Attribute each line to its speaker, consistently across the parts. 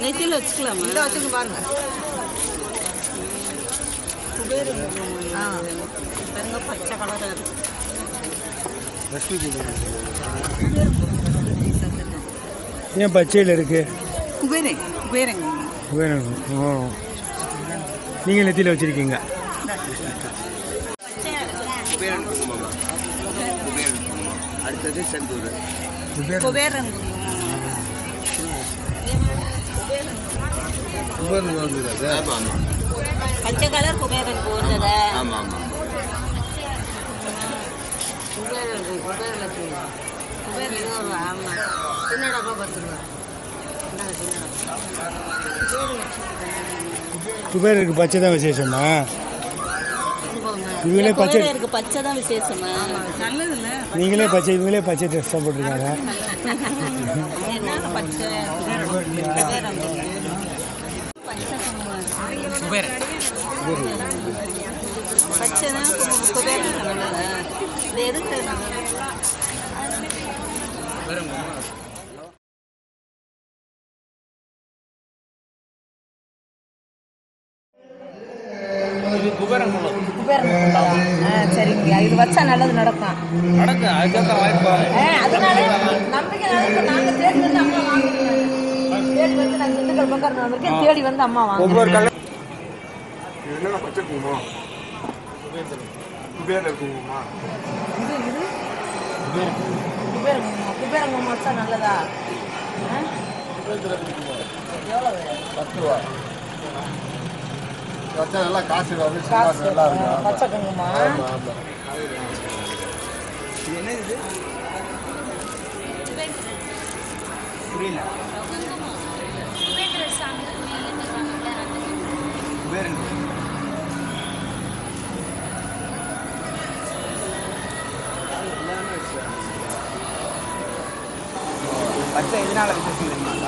Speaker 1: நெத்தியில் வச்சுக்கலாமா?
Speaker 2: இதை வச்சுக்க பாருங்க.
Speaker 1: குபேரன் பாருங்க, பச்சை கலராக இருக்கு.
Speaker 3: ஏன் பச்சையில் இருக்கு?
Speaker 1: குபேரன் குபேரன்
Speaker 3: குபேரன். ஓ, நீங்கள் நெத்தியில் வச்சுருக்கீங்க.
Speaker 4: குபேரன் குங்குமம். குபேரன் குங்குமம். அடுத்தது செந்தூர்.
Speaker 1: குபேரன்
Speaker 4: குபேரன் வருது. ஆமாம் ஆமாம்.
Speaker 1: பச்சை கலர் குபேரன் போடுறதா?
Speaker 4: ஆமாம் ஆமாம்.
Speaker 1: குபேரன் குபேரன் குபேரன் ஆமாம். சின்ன டப்பா 10 ரூபா.
Speaker 3: குபேரருக்கு பச்சை தான் விசேஷமா? இவங்களே பச்சை
Speaker 1: இருக்கு, பச்சை தான் விசேஷமா? நல்லது இல்லை.
Speaker 3: நீங்களே பச்சை, இவங்களே பச்சை ட்ரெஸ் தான் போட்டிருக்காங்க.
Speaker 1: என்ன பச்சை? குபேரன் பச்சை தான் குபேரன் நல்லதா? இது எதுக்கு?
Speaker 2: சரிங்க, இது வச்சா நல்லது நடக்கும். அதனால நம்பிக்கை நாங்கள் தேடி வந்து அம்மா வாங்கிக்கிறோம். தேடி வந்து நாங்கள் திண்டுக்கல் பக்கம் வந்திருக்கேன். தேடி வந்து அம்மா வாங்க.
Speaker 3: பச்சை குங்குமம் குபேரன் குங்குமம்.
Speaker 2: குபேரன் குங்குமம் வச்சா நல்லதா? எவ்வளவு?
Speaker 4: 10 ரூபா. நல்லா காசு
Speaker 2: பச்சை குங்குமம்.
Speaker 4: என்ன இது? புரியல. குபேரன் பச்சை இதனால விசேஷம் தெரியுமாங்களா?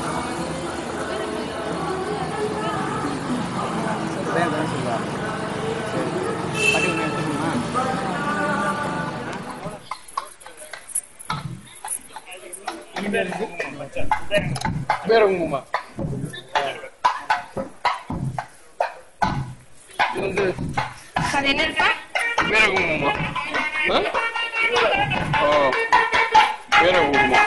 Speaker 4: சொல்லுவாங்க. சரி, பட்டி ஒன்று எடுத்துக்கணுமா? குபேரன் குங்குமம். இது வந்து குபேரன் குங்குமம். ஓ, குபேரன் குங்குமம்.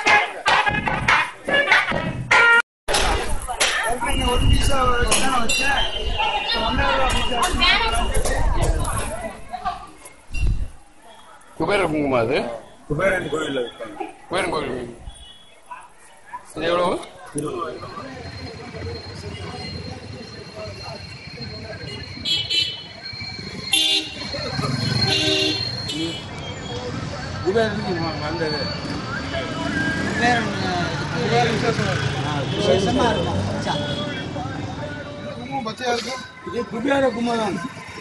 Speaker 4: குபேர குங்குமம். அது
Speaker 3: குபேரன் கோயில்.
Speaker 4: குபேரன் கோயில். இது எவ்வளவு?
Speaker 3: குபேரன் வந்தது.
Speaker 2: விசேஷமா இருக்கும்.
Speaker 3: பச்சையா இருக்கும். இது குபேர குமரன்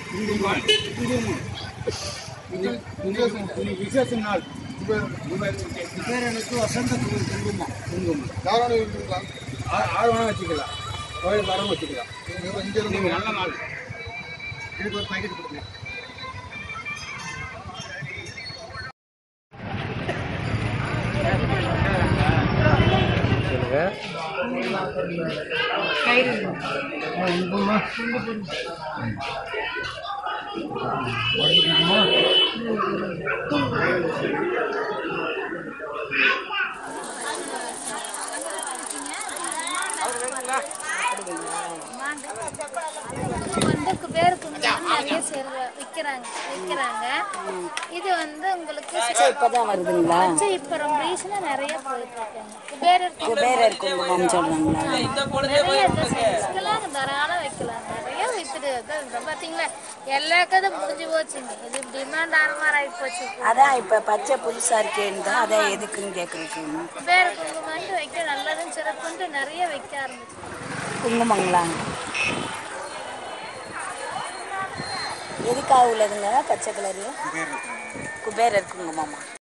Speaker 3: விசேஷ நாள். குபேரனுக்கு வசந்த குங்குமம். யாரோட வச்சுக்கலாம்? ஆறு வேணா வச்சுக்கலாம். கோயில் தரம் வச்சுக்கலாம். இங்கே இருந்து நல்ல நாள். இதுக்கு ஒரு பாக்கெட் கொடுங்க.
Speaker 5: வந்து குபேருக்கு நிறைய விற்கிறாங்க. இது வந்து உங்களுக்கு
Speaker 2: இப்பதான் வருதுங்களா?
Speaker 5: இப்ப ரொம்ப ரீசனா நிறைய போயிட்டு இருக்காங்க.
Speaker 2: குபேரர் குங்குமம் சொல்றாங்களா?
Speaker 5: நிறைய வைக்கலாம், தாராளம் வைக்கலாம். நிறைய வித்துட்டு பாத்தீங்களா? எல்லா கதை முடிஞ்சு போச்சுங்க. இது டிமாண்ட் ஆன மாதிரி ஆகி போச்சு.
Speaker 2: அதான் இப்ப பச்சை புதுசா இருக்கேன்னு தான் அதான் எதுக்குன்னு கேட்குறேன்.
Speaker 5: குபேர குங்குமம் வைக்க நல்லதுன்னு சிறப்புன்ட்டு நிறைய வைக்க ஆரம்பிச்சு.
Speaker 2: குங்குமங்களா? எதுக்காக உள்ளதுங்க பச்சை கலரு? குபேரர் குங்குமமா?